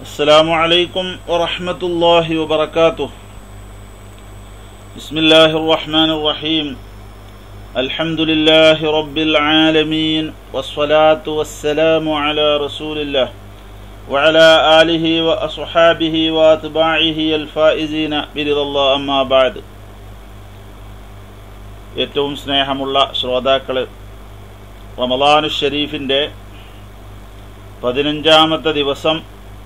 السلام عليكم ورحمة الله وبركاته. بسم الله الرحمن الرحيم. الحمد لله رب العالمين والصلاة والسلام على رسول الله وعلى آله وأصحابه وأتباعه الفائزين برضا الله أما بعد. ഏറ്റവും സ്നേഹമുള്ള ശ്രോതാക്കളെ, റമളാനു ഷരീഫിൻ്റെ 15ാമത്തെ ദിവസം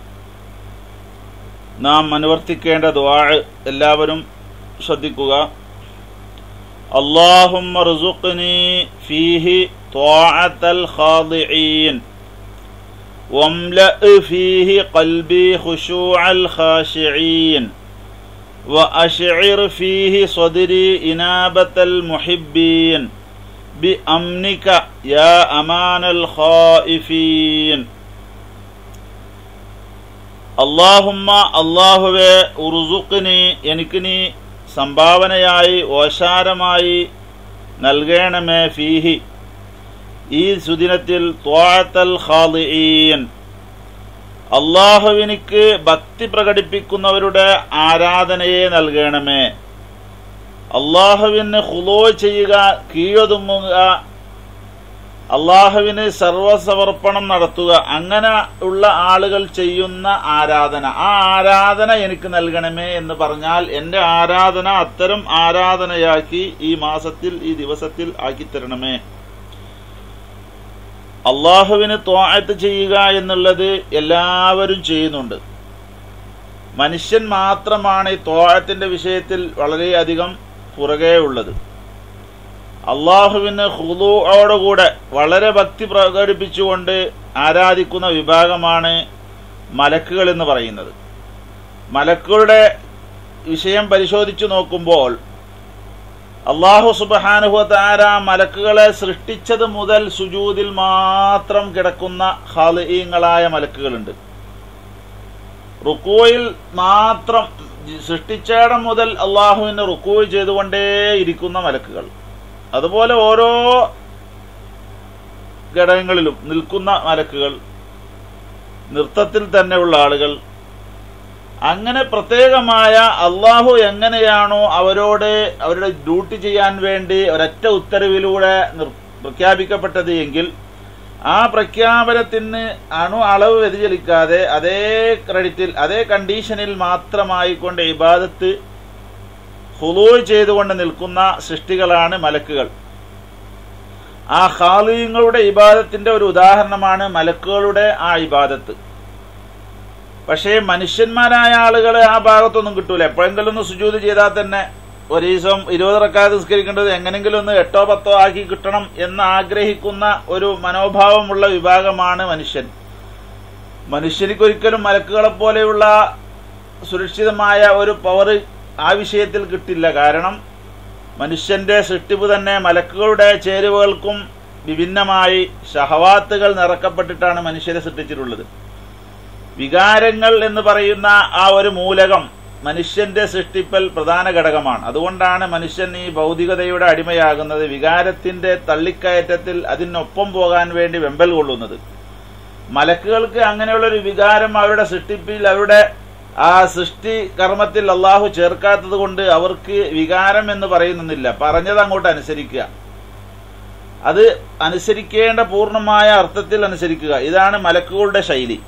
നാം അനുവർത്തിക്കേണ്ട ദുആ എല്ലാവരും ശ്രദ്ധിക്കുക. അല്ലാഹുമ്മ ർസുഖ്നി ഫീഹി ത്വാഅത്തൽ ഖാദിഈൻ വംലഅ ഫീഹി ഖൽബി ഖുശൂഅൽ ഖാശിഈൻ വഅശ്ഇർ ഫീഹി സ്വദ്രി ഇനാബത്തൽ മുഹിബ്ബീൻ ബിഅംനിക യാ അമാനൽ ഖായിഫീൻ. അല്ലാഹുമ്മ അല്ലാഹുവേ, ഉർസുഖ്നി എനിക്ക് നീ സംഭാവനയായി ഓശാരമായി നൽകണമേ, ഫീഹി ഈ സുദിനത്തിൽ ത്വാഅത്തൽ ഖാദിഈൻ അല്ലാഹുവിനിക്ക് ഭക്തി പ്രകടിപ്പിക്കുന്നവരുടെ ആരാധനയെ നൽകണമേ. അല്ലാഹുവിന് ഖുളൂ ചെയ്യുക, കീഴൊതുങ്ങുക, അള്ളാഹുവിന് സർവസമർപ്പണം നടത്തുക, അങ്ങനെ ഉള്ള ആളുകൾ ചെയ്യുന്ന ആരാധന, ആ ആരാധന എനിക്ക് നൽകണമേ എന്ന് പറഞ്ഞാൽ എന്റെ ആരാധന അത്തരം ആരാധനയാക്കി ഈ മാസത്തിൽ ഈ ദിവസത്തിൽ ആക്കിത്തരണമേ. അള്ളാഹുവിന് ത്വാഅത്ത് ചെയ്യുക എന്നുള്ളത് എല്ലാവരും ചെയ്യുന്നുണ്ട്. മനുഷ്യൻ മാത്രമാണ് ഈ ത്വാഅത്തിന്റെ വിഷയത്തിൽ വളരെയധികം പുറകെ ഉള്ളത്. അള്ളാഹുവിന് ഖുദൂഅോടുകൂടെ വളരെ ഭക്തി പ്രകടിപ്പിച്ചുകൊണ്ട് ആരാധിക്കുന്ന വിഭാഗമാണ് മലക്കുകൾ എന്ന് പറയുന്നത്. മലക്കുകളുടെ വിഷയം പരിശോധിച്ചു നോക്കുമ്പോൾ അല്ലാഹു സുബ്ഹാനഹു വ തആല മലക്കുകളെ സൃഷ്ടിച്ചത് മുതൽ സുജൂദിൽ മാത്രം കിടക്കുന്ന ഖാലിഈങ്ങളായ മലക്കുകളുണ്ട്. റുകൂയിൽ മാത്രം സൃഷ്ടിച്ചയിടം മുതൽ അള്ളാഹുവിന് റുക്കൂ ചെയ്തുകൊണ്ടേ ഇരിക്കുന്ന മലക്കുകൾ, അതുപോലെ ഓരോ ഘടകങ്ങളിലും നിൽക്കുന്ന മലക്കുകൾ, നൃത്തത്തിൽ തന്നെയുള്ള ആളുകൾ, അങ്ങനെ പ്രത്യേകമായ അള്ളാഹു എങ്ങനെയാണോ അവരോട് അവരുടെ ഡ്യൂട്ടി ചെയ്യാൻ വേണ്ടി ഒരൊറ്റ ഉത്തരവിലൂടെ പ്രഖ്യാപിക്കപ്പെട്ടത് എങ്കിൽ ആ പ്രഖ്യാപനത്തിന് അളവ് വ്യതിചലിക്കാതെ അതേ ക്രെഡിറ്റിൽ അതേ കണ്ടീഷനിൽ മാത്രമായിക്കൊണ്ട് ഇബാദത്ത് ഖുളൂ ചെയ്തുകൊണ്ട് നിൽക്കുന്ന സൃഷ്ടികളാണ് മലക്കുകൾ. ആ ഖാലിഈങ്ങളുടെ ഇബാദത്തിന്റെ ഒരു ഉദാഹരണമാണ് മലക്കുകളുടെ ആ ഇബാദത്ത്. പക്ഷേ മനുഷ്യന്മാരായ ആളുകളെ ആ ഭാഗത്തൊന്നും കിട്ടൂല. എപ്പോഴെങ്കിലും ഒന്ന് സുജൂദ് ചെയ്താൽ തന്നെ ഒരു ദിവസം 20 റക്അത്ത് നിസ്കരിക്കേണ്ടത് എങ്ങനെങ്കിലും ഒന്ന് 8 or 10 ആക്കി കിട്ടണം എന്ന് ആഗ്രഹിക്കുന്ന ഒരു മനോഭാവമുള്ള വിഭാഗമാണ് മനുഷ്യൻ. മനുഷ്യനിക്കൊരിക്കലും മലക്കുകളെ പോലെയുള്ള സുരക്ഷിതമായ ഒരു പവർ ആ വിഷയത്തിൽ കിട്ടില്ല. കാരണം മനുഷ്യന്റെ സൃഷ്ടിപ്പ് തന്നെ മലക്കുകളുടെ ചേരുവകൾക്കും വിഭിന്നമായി ഷഹവാത്തുകൾ നിറക്കപ്പെട്ടിട്ടാണ് മനുഷ്യരെ സൃഷ്ടിച്ചിട്ടുള്ളത്. വികാരങ്ങൾ എന്ന് പറയുന്ന ആ ഒരു മൂലകം മനുഷ്യന്റെ സൃഷ്ടിപ്പൽ പ്രധാന ഘടകമാണ്. അതുകൊണ്ടാണ് മനുഷ്യൻ ഈ ഭൗതികതയുടെ അടിമയാകുന്നത്, വികാരത്തിന്റെ തള്ളിക്കയറ്റത്തിൽ അതിനൊപ്പം പോകാൻ വേണ്ടി വെമ്പൽ കൊള്ളുന്നത്. മലക്കുകൾക്ക് അങ്ങനെയുള്ളൊരു വികാരം അവരുടെ സൃഷ്ടിപ്പിൽ അവരുടെ ആ സൃഷ്ടി കർമ്മത്തിൽ അള്ളാഹു ചേർക്കാത്തത് കൊണ്ട് അവർക്ക് വികാരം എന്ന് പറയുന്നില്ല. പറഞ്ഞത് അങ്ങോട്ട് അനുസരിക്കുക, അത് അനുസരിക്കേണ്ട പൂർണ്ണമായ അർത്ഥത്തിൽ അനുസരിക്കുക, ഇതാണ് മലക്കുകളുടെ ശൈലി.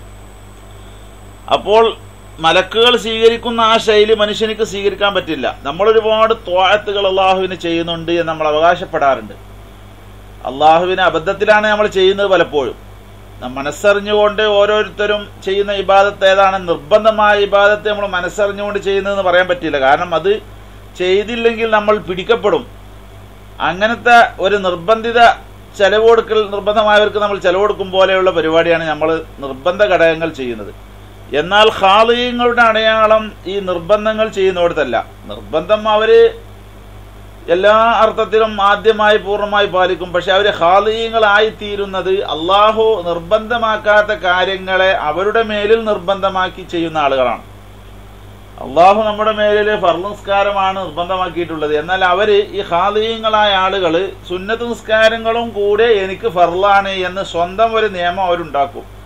അപ്പോൾ മലക്കുകൾ സ്വീകരിക്കുന്ന ആ ശൈലി മനുഷ്യനിക്ക് സ്വീകരിക്കാൻ പറ്റില്ല. നമ്മളൊരുപാട് ത്വാഅത്തുകൾ അള്ളാഹുവിന് ചെയ്യുന്നുണ്ട് എന്ന് നമ്മൾ അവകാശപ്പെടാറുണ്ട്. അള്ളാഹുവിന് അബദ്ധത്തിലാണ് നമ്മൾ ചെയ്യുന്നത്. പലപ്പോഴും മനസ്സറിഞ്ഞുകൊണ്ട് ഓരോരുത്തരും ചെയ്യുന്ന ഇബാദത്ത് ഏതാണ് നിർബന്ധമായ ഇബാദത്ത് നമ്മൾ മനസ്സറിഞ്ഞുകൊണ്ട് ചെയ്യുന്നതെന്ന് പറയാൻ പറ്റില്ല. കാരണം അത് ചെയ്തില്ലെങ്കിൽ നമ്മൾ പിടിക്കപ്പെടും. അങ്ങനത്തെ ഒരു നിർബന്ധിത ചെലവ് കൊടുക്കൽ, നിർബന്ധമായവർക്ക് നമ്മൾ ചെലവ് കൊടുക്കും പോലെയുള്ള പരിപാടിയാണ് നമ്മൾ നിർബന്ധ ഘടകങ്ങൾ ചെയ്യുന്നത്. എന്നാൽ ഖാലിഈങ്ങളുടെ അടയാളം ഈ നിർബന്ധങ്ങൾ ചെയ്യുന്നിടത്തല്ല. നിർബന്ധം അവര് എല്ലാ അർത്ഥത്തിലും ആദ്യമായി പൂർണ്ണമായി പാലിക്കും. പക്ഷെ അവര് ഖാലിഈങ്ങളായി തീരുന്നത് അള്ളാഹു നിർബന്ധമാക്കാത്ത കാര്യങ്ങളെ അവരുടെ മേലിൽ നിർബന്ധമാക്കി ചെയ്യുന്ന ആളുകളാണ്. അള്ളാഹു നമ്മുടെ മേലിൽ ഫർള് നിസ്കാരമാണ് നിർബന്ധമാക്കിയിട്ടുള്ളത്. എന്നാൽ അവര് ഈ ഖാലിഈങ്ങളായ ആളുകള് സുന്നത്ത് നിസ്കാരങ്ങളും കൂടെ എനിക്ക് ഫർളാണ് എന്ന് സ്വന്തം ഒരു നിയമം അവരുണ്ടാക്കും.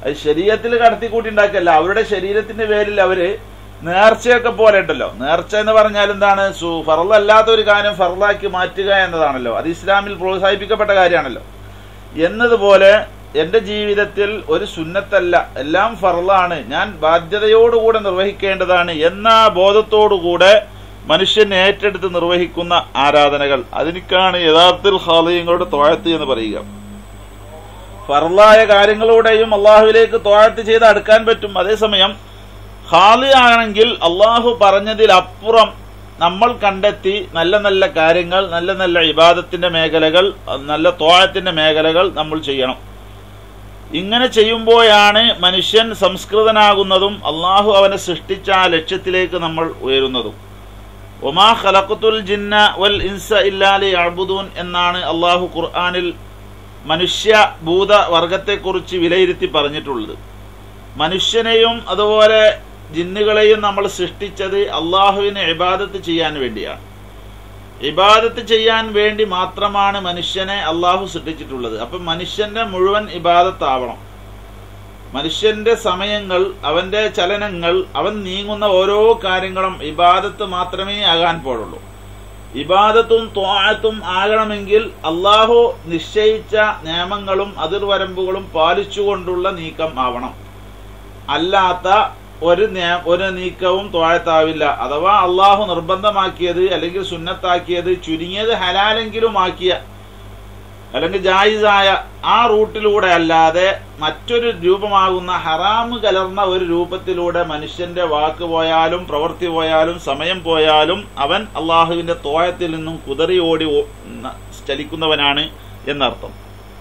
അത് ശരീരത്തിൽ കടത്തിക്കൂട്ടി ഉണ്ടാക്കല്ല. അവരുടെ ശരീരത്തിന്റെ പേരിൽ അവര് നേർച്ചയൊക്കെ പോലെ ഉണ്ടല്ലോ. നേർച്ച എന്ന് പറഞ്ഞാൽ എന്താണ്? ഫർളല്ലാത്ത ഒരു കാര്യം ഫർളാക്കി മാറ്റുക എന്നതാണല്ലോ. അത് ഇസ്ലാമിൽ പ്രോത്സാഹിപ്പിക്കപ്പെട്ട കാര്യമാണല്ലോ. എന്നതുപോലെ എന്റെ ജീവിതത്തിൽ ഒരു സുന്നത്തല്ല, എല്ലാം ഫർളാണ്, ഞാൻ ബാധ്യതയോടുകൂടെ നിർവഹിക്കേണ്ടതാണ് എന്ന ബോധത്തോടുകൂടെ മനുഷ്യൻ ഏറ്റെടുത്ത് നിർവഹിക്കുന്ന ആരാധനകൾ, അതിനേക്കാണ് യഥാർത്ഥത്തിൽ ഖാലിങ്ങളുടെ ത്വാഅത്ത് എന്ന് പറയുക. ഫർളായ കാര്യങ്ങളോടെയും അള്ളാഹുവിലേക്ക് ത്വാഅത്ത് ചെയ്ത് അടുക്കാൻ പറ്റും. അതേസമയം ഖാലി ആണെങ്കിൽ അള്ളാഹു പറഞ്ഞതിലപ്പുറം നമ്മൾ കണ്ടെത്തി നല്ല നല്ല കാര്യങ്ങൾ, നല്ല നല്ല ഇബാദത്തിന്റെ മേഖലകൾ, നല്ല ത്വാഅത്തിന്റെ മേഖലകൾ നമ്മൾ ചെയ്യണം. ഇങ്ങനെ ചെയ്യുമ്പോഴാണ് മനുഷ്യൻ സംസ്കൃതനാകുന്നതും അള്ളാഹു അവനെ സൃഷ്ടിച്ച ആ ലക്ഷ്യത്തിലേക്ക് നമ്മൾ ഉയരുന്നതും. ഒമാ ഖലഖതുൽ ജിന്ന വൽ ഇൻസ ഇല്ലാ ലിയഅ്ബുദൂൻ എന്നാണ് അള്ളാഹു ഖുർആനിൽ മനുഷ്യ ഭൂത വർഗത്തെക്കുറിച്ച് വിലയിരുത്തി പറഞ്ഞിട്ടുള്ളത്. മനുഷ്യനെയും അതുപോലെ ജിന്നുകളെയും നമ്മൾ സൃഷ്ടിച്ചത് അള്ളാഹുവിനെ ഇബാദത്ത് ചെയ്യാൻ വേണ്ടിയാണ്. ഇബാദത്ത് ചെയ്യാൻ വേണ്ടി മാത്രമാണ് മനുഷ്യനെ അള്ളാഹു സൃഷ്ടിച്ചിട്ടുള്ളത്. അപ്പൊ മനുഷ്യന്റെ മുഴുവൻ ഇബാദത്താവണം. മനുഷ്യന്റെ സമയങ്ങൾ, അവന്റെ ചലനങ്ങൾ, അവൻ നീങ്ങുന്ന ഓരോ കാര്യങ്ങളും ഇബാദത്ത് മാത്രമേ ആകാൻ പാടുള്ളൂ. ഇബാദത്തും ത്വാഅത്തും ആകണമെങ്കിൽ അള്ളാഹു നിശ്ചയിച്ച നിയമങ്ങളും അതിർവരമ്പുകളും പാലിച്ചുകൊണ്ടുള്ള നീക്കം ആവണം. അല്ലാത്ത ഒരു നീക്കവും ത്വാഅത്താവില്ല. അഥവാ അള്ളാഹു നിർബന്ധമാക്കിയത് അല്ലെങ്കിൽ സുന്നത്താക്കിയത് ചുരുങ്ങിയത് ഹലാലെങ്കിലും ആക്കിയ അല്ലെങ്കിൽ ജായിസായ ആ റൂട്ടിലൂടെ അല്ലാതെ മറ്റൊരു രൂപമാകുന്ന ഹറാമ് കലർന്ന ഒരു രൂപത്തിലൂടെ മനുഷ്യന്റെ വാക്ക് പോയാലും പ്രവൃത്തി പോയാലും സമയം പോയാലും അവൻ അള്ളാഹുവിന്റെ ത്വാഅത്തിൽ നിന്നും കുതറി ഓടി ചലിക്കുന്നവനാണ് എന്നർത്ഥം.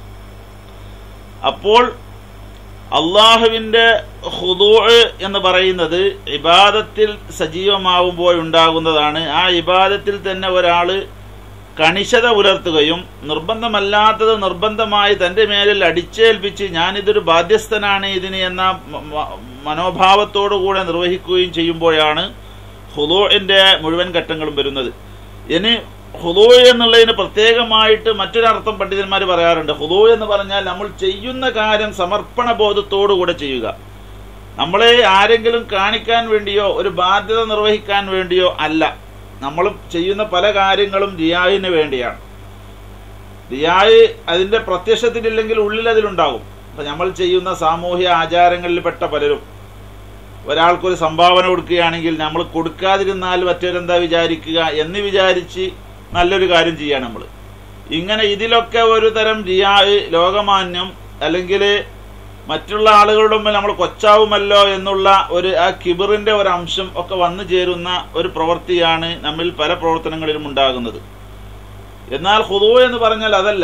അപ്പോൾ അള്ളാഹുവിന്റെ ഖുദൂഅ് എന്ന് പറയുന്നത് ഇബാദത്തിൽ സജീവമാവുമ്പോഴുണ്ടാകുന്നതാണ്. ആ ഇബാദത്തിൽ തന്നെ ഒരാള് കണിശത പുലർത്തുകയും നിർബന്ധമല്ലാത്തത് നിർബന്ധമായി തന്റെ മേലിൽ അടിച്ചേൽപ്പിച്ച് ഞാനിതൊരു ബാധ്യസ്ഥനാണ് ഇതിന് എന്ന മനോഭാവത്തോടുകൂടെ നിർവഹിക്കുകയും ചെയ്യുമ്പോഴാണ് ഖുദൂഇന്റെ മുഴുവൻ ഘട്ടങ്ങളും വരുന്നത്. ഇനി ഖുദൂഅ് എന്നുള്ളതിന് പ്രത്യേകമായിട്ട് മറ്റൊരർത്ഥം പണ്ഡിതന്മാർ പറയാറുണ്ട്. ഖുദൂഅ് എന്ന് പറഞ്ഞാൽ നമ്മൾ ചെയ്യുന്ന കാര്യം സമർപ്പണ ബോധത്തോടുകൂടെ ചെയ്യുക. നമ്മളെ ആരെങ്കിലും കാണിക്കാൻ വേണ്ടിയോ ഒരു ബാധ്യത നിർവഹിക്കാൻ വേണ്ടിയോ അല്ല. നമ്മൾ ചെയ്യുന്ന പല കാര്യങ്ങളും റിയായിന് വേണ്ടിയാണ്. റിയായ് അതിന്റെ പ്രത്യക്ഷത്തിലില്ലെങ്കിൽ ഉള്ളിൽ അതിലുണ്ടാകും. അപ്പൊ നമ്മൾ ചെയ്യുന്ന സാമൂഹ്യ ആചാരങ്ങളിൽപ്പെട്ട പലരും ഒരാൾക്കൊരു സംഭാവന കൊടുക്കുകയാണെങ്കിൽ നമ്മൾ കൊടുക്കാതിരുന്നാൽ മറ്റൊരെന്താ വിചാരിക്കുക എന്ന് വിചാരിച്ച് നല്ലൊരു കാര്യം ചെയ്യാണ് നമ്മൾ. ഇങ്ങനെ ഇതിലൊക്കെ ഒരു തരം റിയായ്, ലോകമാന്യം, അല്ലെങ്കിൽ മറ്റുള്ള ആളുകളുടെ മുമ്പിൽ നമ്മൾ കൊച്ചാവുമല്ലോ എന്നുള്ള ആ കിബറിന്റെ ഒരു അംശം ഒക്കെ വന്നു ചേരുന്ന ഒരു പ്രവൃത്തിയാണ് നമ്മിൽ പല പ്രവർത്തനങ്ങളിലും ഉണ്ടാകുന്നത്. എന്നാൽ ഖുദൂഅ് എന്ന് പറഞ്ഞാൽ അതല്ല.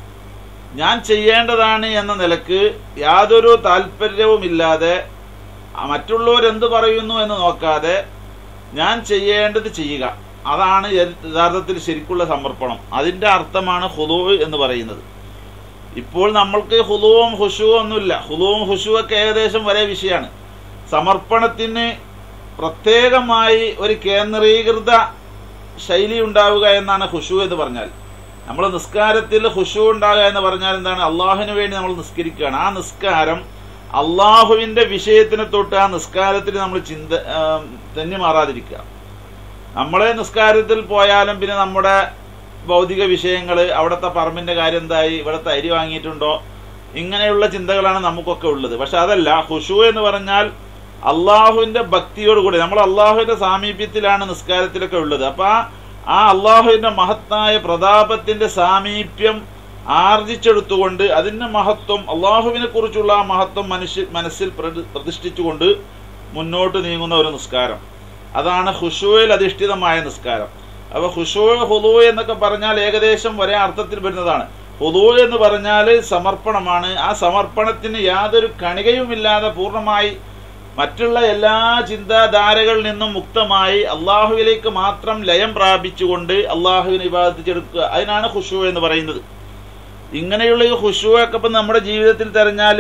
ഞാൻ ചെയ്യേണ്ടതാണ് എന്ന നിലക്ക് യാതൊരു താല്പര്യവുമില്ലാതെ മറ്റുള്ളവരെന്ത് പറയുന്നു എന്ന് നോക്കാതെ ഞാൻ ചെയ്യേണ്ടത് ചെയ്യുക. അതാണ് യഥാർത്ഥത്തിൽ ശരിക്കുള്ള സമർപ്പണം. അതിന്റെ അർത്ഥമാണ് ഖുദൂഅ് എന്ന് പറയുന്നത്. ഇപ്പോൾ നമ്മൾക്ക് ഖുദൂഉം ഖുശൂഉം ഒന്നുമില്ല. ഖുദൂഉം ഖുശൂഉം ഏകദേശം ഒരേ വിഷയമാണ്. സമർപ്പണത്തിന് പ്രത്യേകമായി ഒരു കേന്ദ്രീകൃത ശൈലി ഉണ്ടാവുക എന്നാണ് ഖുശൂഉ എന്ന് പറഞ്ഞാൽ. നമ്മൾ നിസ്കാരത്തിൽ ഖുശൂഉ ഉണ്ടാകുക എന്ന് പറഞ്ഞാൽ എന്താണ്? അള്ളാഹുവിന് വേണ്ടി നമ്മൾ നിസ്കരിക്കുകയാണ്. ആ നിസ്കാരം അള്ളാഹുവിന്റെ വിഷയത്തിനെ തൊട്ട് ആ നിസ്കാരത്തിൽ നമ്മൾ തന്നെ മാറാതിരിക്കുക. നമ്മളെ നിസ്കാരത്തിൽ പോയാലും പിന്നെ നമ്മുടെ ഭൗതിക വിഷയങ്ങൾ, അവിടുത്തെ പറമ്പിന്റെ കാര്യം എന്തായി, ഇവിടുത്തെ അരി വാങ്ങിയിട്ടുണ്ടോ, ഇങ്ങനെയുള്ള ചിന്തകളാണ് നമുക്കൊക്കെ ഉള്ളത്. പക്ഷെ അതല്ല. ഖുശൂഅ് എന്ന് പറഞ്ഞാൽ അള്ളാഹുവിന്റെ ഭക്തിയോടുകൂടി നമ്മൾ അള്ളാഹുവിന്റെ സാമീപ്യത്തിലാണ് നിസ്കാരത്തിലൊക്കെ ഉള്ളത്. അപ്പൊ ആ അള്ളാഹുവിന്റെ മഹത്തായ പ്രതാപത്തിന്റെ സാമീപ്യം ആർജിച്ചെടുത്തുകൊണ്ട് അതിന്റെ മഹത്വം, അള്ളാഹുവിനെ കുറിച്ചുള്ള ആ മഹത്വം മനസ്സിൽ പ്രതിഷ്ഠിച്ചുകൊണ്ട് മുന്നോട്ട് നീങ്ങുന്ന ഒരു നിസ്കാരം, അതാണ് ഖുശൂഇൽ അധിഷ്ഠിതമായ നിസ്കാരം. അപ്പൊ ഖുശൂഅ് ഖുദൂഅ് എന്നൊക്കെ പറഞ്ഞാൽ ഏകദേശം ഒരേ അർത്ഥത്തിൽ വരുന്നതാണ്. ഖുദൂഅ് എന്ന് പറഞ്ഞാൽ സമർപ്പണമാണ്. ആ സമർപ്പണത്തിന് യാതൊരു കണികയുമില്ലാതെ പൂർണ്ണമായി മറ്റുള്ള എല്ലാ ചിന്താധാരകളിൽ നിന്നും മുക്തമായി അള്ളാഹുവിലേക്ക് മാത്രം ലയം പ്രാപിച്ചുകൊണ്ട് അള്ളാഹുവിനെ ഇബാദത്ത് ചെയ്തെടുക്കുക. അതിനാണ് ഖുശൂഅ് എന്ന് പറയുന്നത്. ഇങ്ങനെയുള്ള ഈ ഖുശൂഅ് ഒക്കെ ഇപ്പം നമ്മുടെ ജീവിതത്തിൽ തെരഞ്ഞാൽ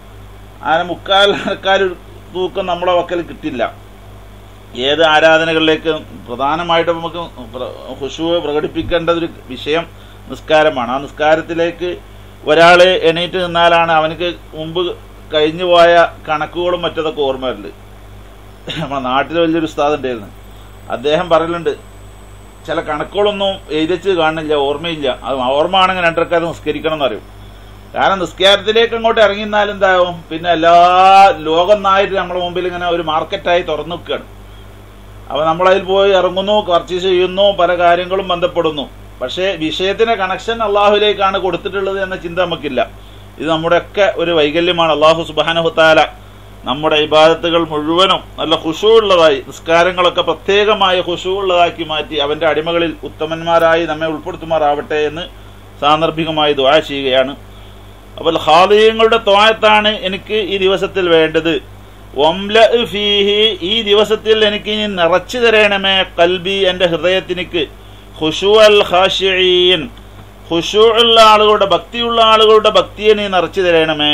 മുക്കാൽ തൂക്കം നമ്മുടെ വക്കൽ കിട്ടില്ല. ഏത് ആരാധനകളിലേക്ക് പ്രധാനമായിട്ടും നമുക്ക് ഖുശൂഅ് പ്രകടിപ്പിക്കേണ്ട ഒരു വിഷയം നിസ്കാരമാണ്. ആ നിസ്കാരത്തിലേക്ക് ഒരാൾ എണീറ്റ് നിന്നാലാണ് അവനക്ക് മുമ്പ് കഴിഞ്ഞു പോയ കണക്കുകളും മറ്റതൊക്കെ ഓർമ്മ വരല്. നമ്മുടെ നാട്ടിൽ വലിയൊരു ഉസ്താദ് ഉണ്ടായിരുന്നു. അദ്ദേഹം പറയലുണ്ട്, ചില കണക്കുകളൊന്നും എഴുതിച്ച് കാണില്ല, ഓർമ്മയില്ല. അത് ഓർമ്മ ആണെങ്കിൽ 2 റക്അത്ത് നിസ്കരിക്കണം എന്നറിയും. കാരണം നിസ്കാരത്തിലേക്ക് അങ്ങോട്ട് ഇറങ്ങിന്നാൽ എന്താവും, പിന്നെ എല്ലാ ലോകം നായിട്ട് നമ്മുടെ മുമ്പിൽ ഇങ്ങനെ ഒരു മാർക്കറ്റായി തുറന്നു നിൽക്കുകയാണ്. അപ്പൊ നമ്മളതിൽ പോയി ഇറങ്ങുന്നു, പർച്ചേസ് ചെയ്യുന്നു, പല കാര്യങ്ങളും ബന്ധപ്പെടുന്നു. പക്ഷേ വിഷയത്തിന്റെ കണക്ഷൻ അള്ളാഹുലേക്കാണ് കൊടുത്തിട്ടുള്ളത് എന്ന ചിന്ത നമുക്കില്ല. ഇത് നമ്മുടെയൊക്കെ ഒരു വൈകല്യമാണ്. അള്ളാഹു സുബ്ഹാനഹു തആല നമ്മുടെ ഇബാദത്തുകൾ മുഴുവനും നല്ല ഖുശൂ ഉള്ളതായി, നിസ്കാരങ്ങളൊക്കെ പ്രത്യേകമായ ഖുശൂ ഉള്ളതാക്കി മാറ്റി അവന്റെ അടിമകളിൽ ഉത്തമന്മാരായി നമ്മെ ഉൾപ്പെടുത്തുമാറാവട്ടെ എന്ന് സാന്ദർഭികമായി ദുആ ചെയ്യുകയാണ്. അപ്പോൾ ഖാദിയങ്ങളുടെ ത്വാഅത്താണ് എനിക്ക് ഈ ദിവസത്തിൽ വേണ്ടത്. വംലഅ ഫീഹി, ഈ ദിവസത്തിൽ എനിക്ക് ഇനി നിറച്ചു തരണമേ ഖൽബി, എന്റെ ഹൃദയത്തിനിക്ക് ഖുശൂഅൽ ഖാശിഈൻ, ഖുശൂഉള്ള ആളുകളുടെ, ഭക്തിയുള്ള ആളുകളുടെ ഭക്തിയെ നീ നിറച്ചു തരണമേ.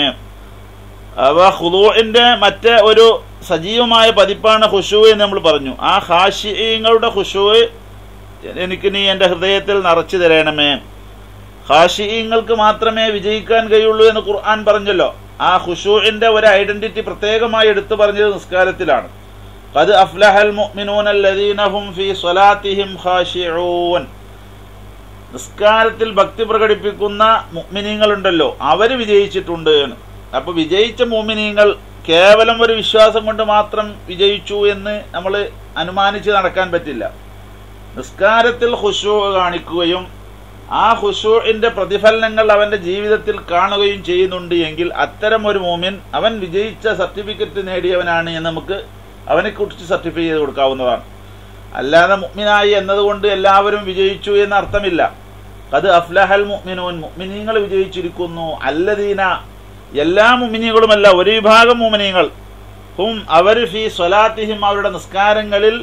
അവ ഖുദൂഇന്റെ മറ്റേ ഒരു സജീവമായ പതിപ്പാണ് ഖുശൂ എന്ന് നമ്മൾ പറഞ്ഞു. ആ ഖാശിഈങ്ങളുടെ ഖുശൂ എനിക്ക് നീ എന്റെ ഹൃദയത്തിൽ നിറച്ചു തരണമേ. ഖാശിഈങ്ങൾക്ക് മാത്രമേ വിജയിക്കാൻ കഴിയുള്ളൂ എന്ന് ഖുർആൻ പറഞ്ഞല്ലോ. ആ ഖുശൂഇന്റെ ഒരു ഐഡന്റിറ്റി പ്രത്യേകമായി എടുത്തു പറഞ്ഞത് നിസ്കാരത്തിലാണ്. ഖദ് അഫ്ലഹൽ മുഅ്മിനൂന അല്ലദീന ഹും ഫീ സ്വലാത്തിഹിം ഖാശിഊൻ. നിസ്കാരത്തിൽ ഭക്തി പ്രകടിപ്പിക്കുന്ന മുഅ്മിനീങ്ങളുണ്ടല്ലോ, അവര് വിജയിച്ചിട്ടുണ്ട് എന്ന്. അപ്പൊ വിജയിച്ച മുഅ്മിനീങ്ങൾ കേവലം ഒരു വിശ്വാസം കൊണ്ട് മാത്രം വിജയിച്ചു എന്ന് നമ്മൾ അനുമാനിച്ച് നടക്കാൻ പറ്റില്ല. നിസ്കാരത്തിൽ ഖുശൂ കാണിക്കുകയും ആ ഖുശൂഇന്റെ പ്രതിഫലനങ്ങൾ അവന്റെ ജീവിതത്തിൽ കാണുകയും ചെയ്യുന്നുണ്ട് എങ്കിൽ അത്തരം ഒരു മുഅ്മിൻ അവൻ വിജയിച്ച സർട്ടിഫിക്കറ്റ് നേടിയവനാണ് എന്ന് നമുക്ക് അവനെ കുറിച്ച് സർട്ടിഫൈ ചെയ്ത് കൊടുക്കാവുന്നതാണ്. അല്ലാതെ മുഅ്മിനായി എന്നതുകൊണ്ട് എല്ലാവരും വിജയിച്ചു എന്ന അർത്ഥമില്ല. ഖദ് അഫ്ലഹൽ മുഅ്മിനൂൻ, മുഅ്മിനീങ്ങൾ വിജയിച്ചിരിക്കുന്നു. അല്ലദീന, എല്ലാ മുഅ്മിനീങ്ങളുമല്ല, ഒരു വിഭാഗം മുഅ്മിനീങ്ങൾ, ഹും അവർ ഫീ സ്വലാത്തിഹിം, അവരുടെ നിസ്കാരങ്ങളിൽ,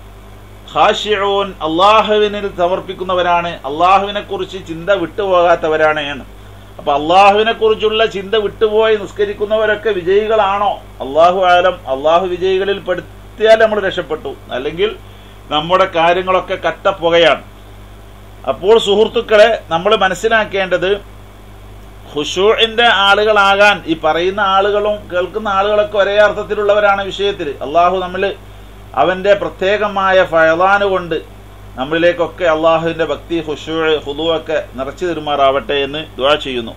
ഖാശിഊൻ, അള്ളാഹുവിനിൽ സമർപ്പിക്കുന്നവരാണ്, അള്ളാഹുവിനെ കുറിച്ച് ചിന്ത വിട്ടുപോകാത്തവരാണ് എന്ന്. അപ്പൊ അള്ളാഹുവിനെ കുറിച്ചുള്ള ചിന്ത വിട്ടുപോയി നിസ്കരിക്കുന്നവരൊക്കെ വിജയികളാണോ? അള്ളാഹു ആലം. അള്ളാഹു വിജയികളിൽ പെടുത്തിയാൽ നമ്മൾ രക്ഷപ്പെട്ടു, അല്ലെങ്കിൽ നമ്മുടെ കാര്യങ്ങളൊക്കെ കട്ടപ്പുകയാണ്. അപ്പോൾ സുഹൃത്തുക്കളെ, നമ്മൾ മനസ്സിലാക്കേണ്ടത് ഖുശൂഇന്റെ ആളുകളാകാൻ ഈ പറയുന്ന ആളുകളും കേൾക്കുന്ന ആളുകളൊക്കെ ഒരേ അർത്ഥത്തിലുള്ളവരാണ് വിഷയത്തിൽ. അള്ളാഹു നമ്മൾ അവന്റെ പ്രത്യേകമായ ഫയദാന് കൊണ്ട് നമ്മളിലേക്കൊക്കെ അള്ളാഹുവിന്റെ ഭക്തി, ഖുശൂഅ്, ഖുദൂഅൊക്കെ നിറച്ചു തരുമാറാവട്ടെ എന്ന് ദുആ ചെയ്യുന്നു.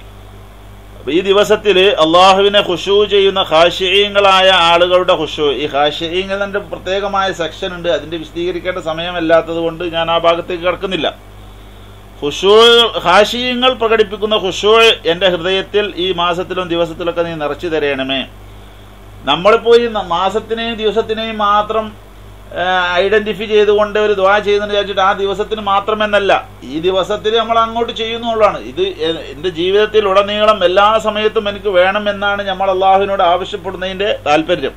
ഈ ദിവസത്തില് അള്ളാഹുവിനെ ഖുശൂ ചെയ്യുന്ന ഖാശിഈങ്ങളായ ആളുകളുടെ ഖുശൂ, ഈ ഖാശിഈങ്ങളുടെ പ്രത്യേകമായ സെക്ഷൻ ഉണ്ട്. അതിന്റെ വിശദീകരിക്കേണ്ട സമയമല്ലാത്തത് കൊണ്ട് ഞാൻ ആ ഭാഗത്തേക്ക് കടക്കുന്നില്ല. ഖുശൂ, ഖാശിഈങ്ങൾ പ്രകടിപ്പിക്കുന്ന ഖുശൂ എന്റെ ഹൃദയത്തിൽ ഈ മാസത്തിലും ദിവസത്തിലൊക്കെ നീ നിറച്ചു തരണമേ. നമ്മളിപ്പോ ഈ മാസത്തിനെയും ദിവസത്തിനെയും മാത്രം ഐഡന്റിഫൈ ചെയ്തുകൊണ്ട് ഒരു ദുആ ചെയ്യുന്നുണ്ട് വിചാരിച്ചിട്ട് ആ ദിവസത്തിന് മാത്രമെന്നല്ല, ഈ ദിവസത്തിൽ നമ്മൾ അങ്ങോട്ട് ചെയ്യുന്നുള്ളതാണ്. ഇത് എന്റെ ജീവിതത്തിൽ ഉടനീളം എല്ലാ സമയത്തും എനിക്ക് വേണം എന്നാണ് നമ്മൾ അള്ളാഹുവിനോട് ആവശ്യപ്പെടുന്നതിന്റെ താല്പര്യം.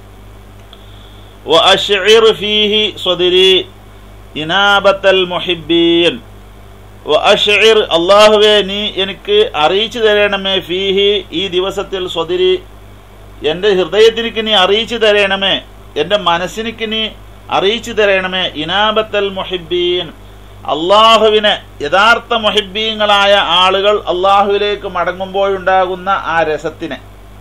വഅശ്ഇർ ഫീഹി സ്വദ്രി ഇനാബത്തൽ മുഹിബ്ബീൻ. വഅശ്ഇർ, അല്ലാഹുവേ നീ എനിക്ക് അറിയിച്ചു തരണമേ, ഫീഹി ഈ ദിവസത്തിൽ, സ്വദ്രി എന്റെ ഹൃദയത്തിനിക്ക് നീ അറിയിച്ചു തരണമേ, എന്റെ മനസ്സിനിക്ക് നീ അറിയിച്ചു തരണമേ, ഇനാബത്തൽ മുഹിബ്ബീൻ, അള്ളാഹുവിനെ യഥാർത്ഥ മുഹിബ്ബീങ്ങളായ ആളുകൾ അള്ളാഹുവിലേക്ക് മടങ്ങുമ്പോഴുണ്ടാകുന്ന ആ രസത്തിനെ.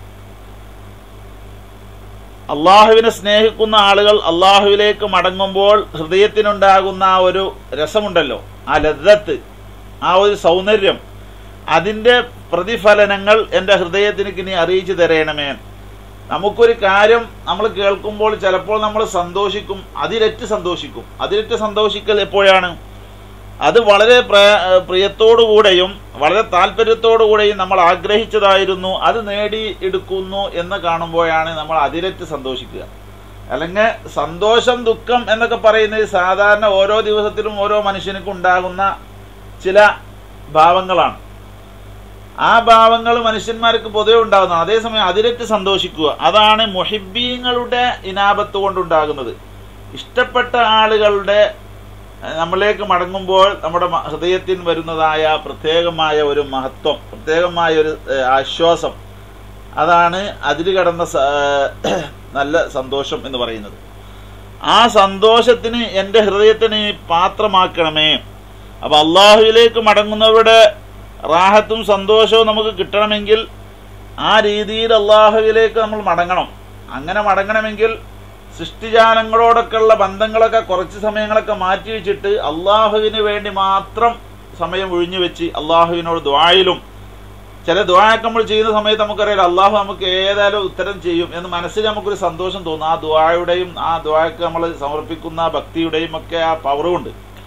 അള്ളാഹുവിനെ സ്നേഹിക്കുന്ന ആളുകൾ അള്ളാഹുവിലേക്ക് മടങ്ങുമ്പോൾ ഹൃദയത്തിനുണ്ടാകുന്ന ആ ഒരു രസമുണ്ടല്ലോ, ആ ലദ്ദത്ത്, ആ ഒരു സൗന്ദര്യം, അതിന്റെ പ്രതിഫലനങ്ങൾ എന്റെ ഹൃദയത്തിനിക്ക് നീ അറിയിച്ചു തരണമേ. നമുക്കൊരു കാര്യം നമ്മൾ കേൾക്കുമ്പോൾ ചിലപ്പോൾ നമ്മൾ സന്തോഷിക്കും, അതിരറ്റ് സന്തോഷിക്കും. അതിരറ്റ് സന്തോഷിക്കൽ എപ്പോഴാണ്? അത് വളരെ പ്രിയത്തോടുകൂടെയും വളരെ താല്പര്യത്തോടുകൂടെയും നമ്മൾ ആഗ്രഹിച്ചതായിരുന്നു, അത് നേടിയെടുക്കുന്നു എന്ന് കാണുമ്പോഴാണ് നമ്മൾ അതിരറ്റ് സന്തോഷിക്കുക. അല്ലെങ്കിൽ സന്തോഷം, ദുഃഖം എന്നൊക്കെ പറയുന്നത് സാധാരണ ഓരോ ദിവസത്തിലും ഓരോ മനുഷ്യനുക്കും ഉണ്ടാകുന്ന ചില ഭാവങ്ങളാണ്. ആ ഭാവങ്ങൾ മനുഷ്യന്മാർക്ക് പൊതുവെ ഉണ്ടാകുന്നതാണ്. അതേസമയം അതിരറ്റ് സന്തോഷിക്കുക, അതാണ് മുഹിബ്ബീങ്ങളുടെ ഇനാബത്ത് കൊണ്ടുണ്ടാകുന്നത്. ഇഷ്ടപ്പെട്ട ആളുകളുടെ നമ്മളിലേക്ക് മടങ്ങുമ്പോൾ നമ്മുടെ ഹൃദയത്തിന് വരുന്നതായ പ്രത്യേകമായ ഒരു മഹത്വം, പ്രത്യേകമായ ഒരു ആശ്വാസം, അതാണ് അതിൽ കടന്ന നല്ല സന്തോഷം എന്ന് പറയുന്നത്. ആ സന്തോഷത്തിന് എന്റെ ഹൃദയത്തിന് പാത്രമാക്കണമേ. അപ്പൊ അള്ളാഹുവിലേക്ക് മടങ്ങുന്നവരുടെ റാഹത്തും സന്തോഷവും നമുക്ക് കിട്ടണമെങ്കിൽ ആ രീതിയിൽ അള്ളാഹുവിലേക്ക് നമ്മൾ മടങ്ങണം. അങ്ങനെ മടങ്ങണമെങ്കിൽ സൃഷ്ടിജാലങ്ങളോടൊക്കെയുള്ള ബന്ധങ്ങളൊക്കെ കുറച്ച് സമയങ്ങളൊക്കെ മാറ്റി വെച്ചിട്ട് അള്ളാഹുവിന് വേണ്ടി മാത്രം സമയം ഒഴിഞ്ഞു വെച്ച് അള്ളാഹുവിനോട് ദുആയിലും, ചില ദുആയൊക്കെ നമ്മൾ ചെയ്യുന്ന സമയത്ത് നമുക്കറിയാലോ അള്ളാഹു നമുക്ക് ഏതായാലും ഉത്തരം ചെയ്യും എന്ന് മനസ്സിൽ നമുക്കൊരു സന്തോഷം തോന്നും. ആ ദുആയുടെയും ആ ദുആയ്ക്ക് നമ്മൾ സമർപ്പിക്കുന്ന ഭക്തിയുടെയും ഒക്കെ ആ പവറുമുണ്ട്.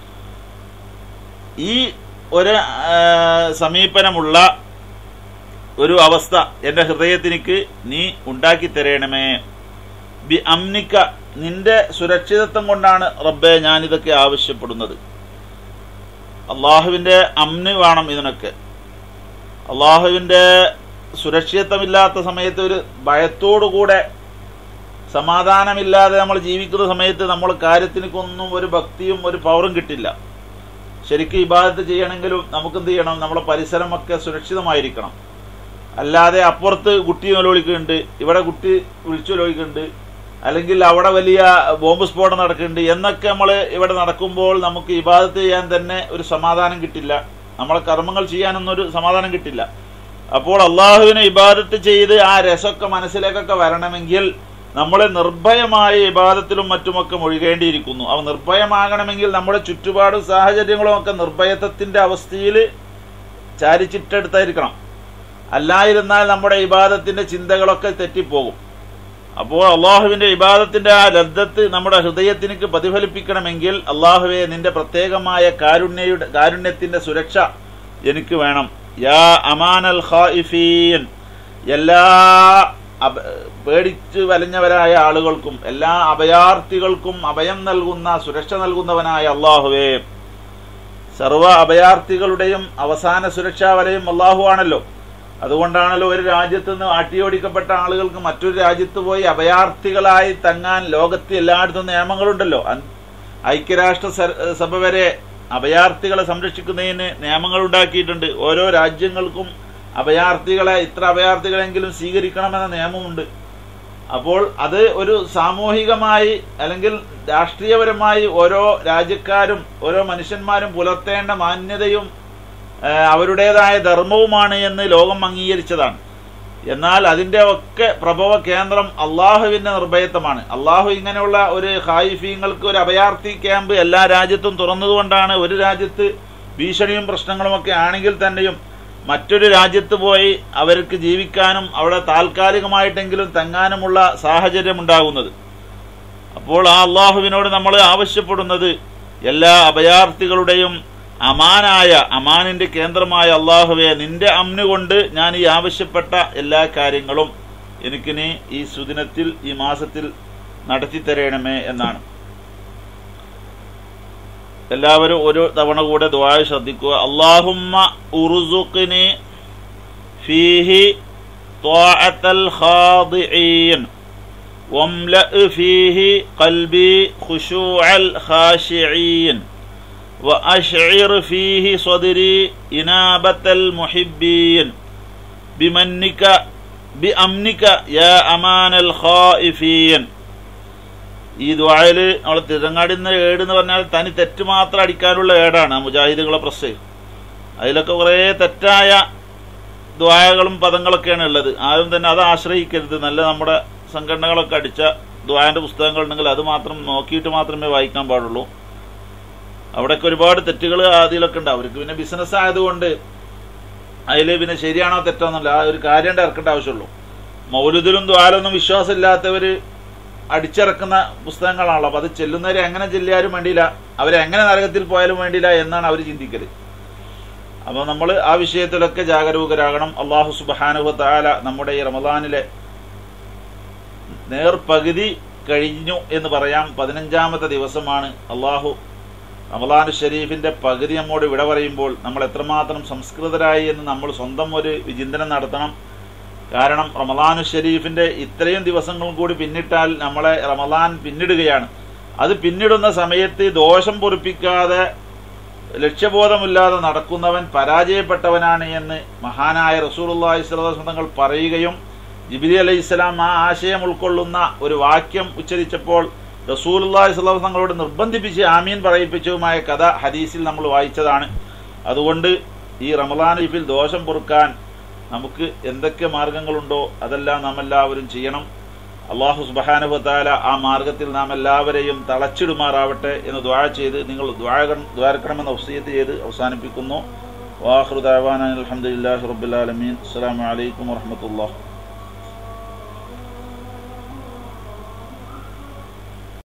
ഈ ഒരു സമീപനമുള്ള ഒരു അവസ്ഥ എൻ്റെ ഹൃദയത്തിനിക്ക് നീ ഉണ്ടാക്കി തരണമേ. ബി അംനിക, നിന്റെ സുരക്ഷിതത്വം കൊണ്ടാണ് റബ്ബേ ഞാനിതൊക്കെ ആവശ്യപ്പെടുന്നത്. അള്ളാഹുവിൻ്റെ അമ്ന് വേണം ഇതിനൊക്കെ. അള്ളാഹുവിൻ്റെ സുരക്ഷിതത്വമില്ലാത്ത സമയത്ത്, ഒരു ഭയത്തോടുകൂടെ സമാധാനമില്ലാതെ നമ്മൾ ജീവിക്കുന്ന സമയത്ത് നമ്മൾ കാര്യത്തിനൊന്നും ഒരു ഭക്തിയും ഒരു പവറും കിട്ടില്ല. ശരിക്കും ഇബാദത്ത് ചെയ്യണമെങ്കിലും നമുക്ക് എന്ത് ചെയ്യണം? നമ്മുടെ പരിസരമൊക്കെ സുരക്ഷിതമായിരിക്കണം. അല്ലാതെ അപ്പുറത്ത് കുട്ടി ഒലോളിക്കുന്നുണ്ട്, ഇവിടെ കുട്ടി വിളിച്ചു ഒലോളിക്കുന്നുണ്ട്, അല്ലെങ്കിൽ അവിടെ വലിയ ബോംബ് സ്ഫോടനം നടക്കുന്നുണ്ട് എന്നൊക്കെ നമ്മൾ ഇവിടെ നടക്കുമ്പോൾ നമുക്ക് ഇബാദത്ത് ചെയ്യാൻ തന്നെ ഒരു സമാധാനം കിട്ടില്ല. നമ്മളെ കർമ്മങ്ങൾ ചെയ്യാനൊന്നും ഒരു സമാധാനം കിട്ടില്ല. അപ്പോൾ അള്ളാഹുവിനെ ഇബാദത്ത് ചെയ്ത് ആ രസമൊക്കെ മനസ്സിലേക്കൊക്കെ വരണമെങ്കിൽ നമ്മൾ നിർഭയമായ ഇബാദത്തിലും മറ്റുമൊക്കെ മുഴുകേണ്ടിയിരിക്കുന്നു. അവ നിർഭയമാകണമെങ്കിൽ നമ്മുടെ ചുറ്റുപാടും സാഹചര്യങ്ങളും ഒക്കെ നിർഭയത്വത്തിന്റെ അവസ്ഥയിൽ ചാരിച്ചിട്ടെടുത്തായിരിക്കണം. അല്ലായിരുന്നാൽ നമ്മുടെ ഇബാദത്തിന്റെ ചിന്തകളൊക്കെ തെറ്റിപ്പോകും. അപ്പോൾ അള്ളാഹുവിന്റെ ഇബാദത്തിന്റെ ആ ലദ്ദത്ത് നമ്മുടെ ഹൃദയത്തിനക്ക് പ്രതിഫലിപ്പിക്കണമെങ്കിൽ അള്ളാഹുവെ നിന്റെ പ്രത്യേകമായ കാരുണ്യത്തിന്റെ സുരക്ഷ എനിക്ക് വേണം. യാ അമാനൽ ഖായിഫീൻ, എല്ലാ പേടിച്ച് വലഞ്ഞവരായ ആളുകൾക്കും എല്ലാ അഭയാർത്ഥികൾക്കും അഭയം നൽകുന്ന സുരക്ഷ നൽകുന്നവനായ അള്ളാഹുവേ. സർവ അഭയാർത്ഥികളുടെയും അവസാന സുരക്ഷാ വലയം അള്ളാഹു ആണല്ലോ. അതുകൊണ്ടാണല്ലോ ഒരു രാജ്യത്ത് നിന്ന് ആട്ടിയോടിക്കപ്പെട്ട ആളുകൾക്ക് മറ്റൊരു രാജ്യത്ത് പോയി അഭയാർത്ഥികളായി തങ്ങാൻ ലോകത്ത് എല്ലായിടത്തും നിയമങ്ങളുണ്ടല്ലോ. ഐക്യരാഷ്ട്ര സഭ വരെ അഭയാർത്ഥികളെ സംരക്ഷിക്കുന്നതിന് നിയമങ്ങൾ ഉണ്ടാക്കിയിട്ടുണ്ട്. ഓരോ രാജ്യങ്ങൾക്കും അഭയാർത്ഥികളെ ഇത്ര അഭയാർത്ഥികളെങ്കിലും സ്വീകരിക്കണമെന്ന നിയമമുണ്ട്. അപ്പോൾ അത് ഒരു സാമൂഹികമായി അല്ലെങ്കിൽ രാഷ്ട്രീയപരമായി ഓരോ രാജ്യക്കാരും ഓരോ മനുഷ്യന്മാരും പുലർത്തേണ്ട മാന്യതയും അവരുടേതായ ധർമ്മവുമാണ് എന്ന് ലോകം അംഗീകരിച്ചതാണ്. എന്നാൽ അതിന്റെ ഒക്കെ പ്രഭവ കേന്ദ്രം അള്ളാഹുവിന്റെ നിർഭയത്വമാണ്. അള്ളാഹു ഇങ്ങനെയുള്ള ഒരു ഖായിഫീങ്ങൾക്ക് ഒരു അഭയാർത്ഥി ക്യാമ്പ് എല്ലാ രാജ്യത്തും തുറന്നതുകൊണ്ടാണ് ഒരു രാജ്യത്ത് ഭീഷണിയും പ്രശ്നങ്ങളുമൊക്കെ ആണെങ്കിൽ തന്നെയും മറ്റൊരു രാജ്യത്ത് പോയി അവർക്ക് ജീവിക്കാനും അവിടെ താൽക്കാലികമായിട്ടെങ്കിലും തങ്ങാനുമുള്ള സാഹചര്യം ഉണ്ടാകുന്നത്. അപ്പോൾ ആ അള്ളാഹുവിനോട് നമ്മൾ ആവശ്യപ്പെടുന്നത് എല്ലാ അഭയാർത്ഥികളുടെയും അമാനിന്റെ കേന്ദ്രമായ അള്ളാഹുവെ, നിന്റെ അമ്ന് കൊണ്ട് ഞാൻ ഈ ആവശ്യപ്പെട്ട എല്ലാ കാര്യങ്ങളും എനിക്ക് നീ ഈ സുദിനത്തിൽ ഈ മാസത്തിൽ നടത്തി തരണമേ എന്നാണ്. എല്ലാവരും ഒരു തവണ കൂടെ ദുആ ശ്രദ്ധിക്കുക. അല്ലാഹുമ്മ ഉർസുഖ്നി ഫീഹി ത്വാഅത്തൽ ഖാദിഈൻ വംലഅ ഫീഹി ഖൽബി ഖുശൂഅൽ ഖാശിഈൻ وأشعر فيه صدري إنابة المحبين بمنك بأمنك يا أمان الخائفين. ഈ ദുആയിൽ നമ്മൾ തിരങ്ങാടുന്ന ഏട് എന്ന് പറഞ്ഞാൽ തനി തെറ്റ് മാത്രം അടിക്കാനുള്ള ഏടാണ് മുജാഹിദുകളെ പ്രസ്. അതിലൊക്കെ കുറേ തെറ്റായ ദുആകളും പദങ്ങളൊക്കെയാണ് ഉള്ളത്. ആരും തന്നെ അത് ആശ്രയിക്കരുത്. നല്ല നമ്മുടെ സംഘടനകളൊക്കെ അടിച്ച ദുആന്റെ പുസ്തകങ്ങളുണ്ടെങ്കിൽ അത് മാത്രം നോക്കിയിട്ട് മാത്രമേ വായിക്കാൻ പാടുള്ളൂ. അവിടെയൊക്കെ ഒരുപാട് തെറ്റുകൾ അതിലൊക്കെ ഉണ്ട്. അവർക്ക് പിന്നെ ബിസിനസ് ആയതുകൊണ്ട് അതിൽ പിന്നെ ശരിയാണോ തെറ്റാന്നല്ല ആ ഒരു കാര്യം ഇറക്കേണ്ട ആവശ്യമുള്ളൂ. മൗലിദിലും ദ്വാലൊന്നും വിശ്വാസമില്ലാത്തവർ അടിച്ചിറക്കുന്ന പുസ്തകങ്ങളാണല്ലോ. അപ്പൊ അത് ചെല്ലുന്നവരെ എങ്ങനെ ചെല്ലിയാലും വേണ്ടിയില്ല, അവരെങ്ങനെ നരകത്തിൽ പോയാലും വേണ്ടിയില്ല എന്നാണ് അവർ ചിന്തിക്കല്. അപ്പൊ നമ്മൾ ആ വിഷയത്തിലൊക്കെ ജാഗരൂകരാകണം. അള്ളാഹു സുബ്ഹാനഹു വ തആല നമ്മുടെ ഈ റമദാനിലെ നേർപകുതി കഴിഞ്ഞു എന്ന് പറയാം. 15ാമത്തെ ദിവസമാണ്. അള്ളാഹു റമദാൻ ഷരീഫിന്റെ പകുതി നമ്മോട് വിട പറയുമ്പോൾ നമ്മൾ എത്രമാത്രം സംസ്കൃതരായി എന്ന് നമ്മൾ സ്വന്തം ഒരു വിചിന്തനം നടത്തണം. കാരണം റമദാൻ ഷരീഫിന്റെ ഇത്രയും ദിവസങ്ങൾ കൂടി പിന്നിട്ടാൽ നമ്മളെ റമദാൻ പിന്നിടുകയാണ്. അത് പിന്നിടുന്ന സമയത്ത് ദോഷം പൊറുപ്പിക്കാതെ ലക്ഷ്യബോധമില്ലാതെ നടക്കുന്നവൻ പരാജയപ്പെട്ടവനാണ് എന്ന് മഹാനായ റസൂലുള്ളാഹി സ്വല്ലല്ലാഹു അലൈഹി വസല്ലം തങ്ങൾ പറയുകയും ജിബ്രീൽ അലൈഹിസ്സലാം ആ ആശയം ഉൾക്കൊള്ളുന്ന ഒരു വാക്യം ഉച്ചരിച്ചപ്പോൾ റസൂലുള്ളാഹി സ്വല്ലല്ലാഹു അലൈഹി വസല്ലം തങ്ങളോട് നിർബന്ധിപ്പിച്ച് ആമീൻ പറയിപ്പിച്ചതുമായ കഥ ഹദീസിൽ നമ്മൾ വായിച്ചതാണ്. അതുകൊണ്ട് ഈ റമദാൻ ഷരീഫിൽ ദോഷം പൊറുക്കാൻ നമുക്ക് എന്തൊക്കെ മാർഗങ്ങളുണ്ടോ അതെല്ലാം നാം എല്ലാവരും ചെയ്യണം. അള്ളാഹു സുബ്ഹാനഹു വ തആല ആ മാർഗത്തിൽ നാം എല്ലാവരെയും തളച്ചിടുമാറാവട്ടെ എന്ന് ദുആ ചെയ്ത് നിങ്ങൾ ദ്വാരക്കണമെന്ന് വസിയത്ത് ചെയ്ത് അവസാനിപ്പിക്കുന്നു. വാഖിറു ദഅവാനാ അൽഹംദുലില്ലാഹി റബ്ബിൽ ആലമീൻ. അസ്സലാമു അലൈക്കും വറഹ്മത്തുള്ളാഹി.